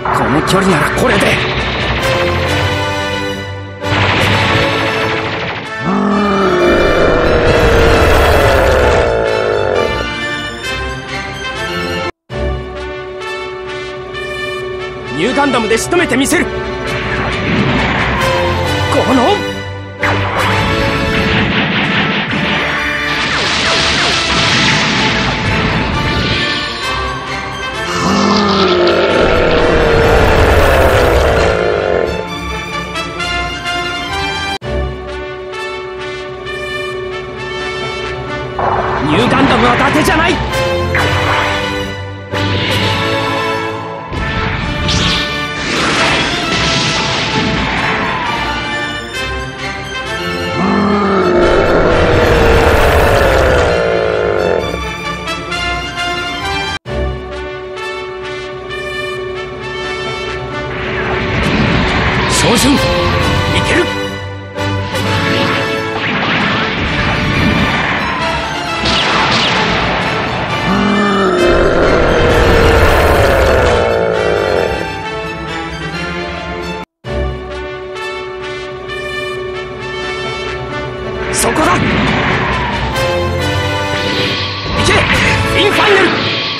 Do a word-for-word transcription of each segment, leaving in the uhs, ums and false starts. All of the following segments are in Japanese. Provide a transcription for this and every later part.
この距離ならこれで。ニューガンダムで仕留めてみせる。このニューガンダムは伊達じゃない。照準いける。そこだ。いけインファイナル。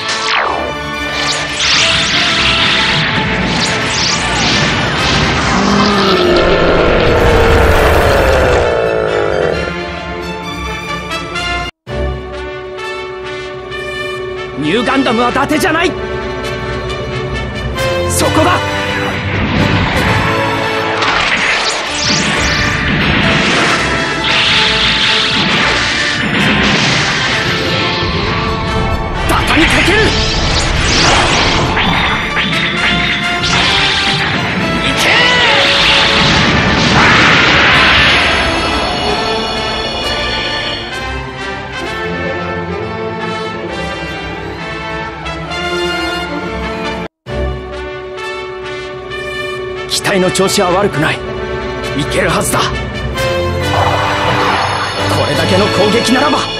ニューガンダムは伊達じゃない。そこだ。畳みかける。いけ機体の調子は悪くない。いけるはずだ。これだけの攻撃ならば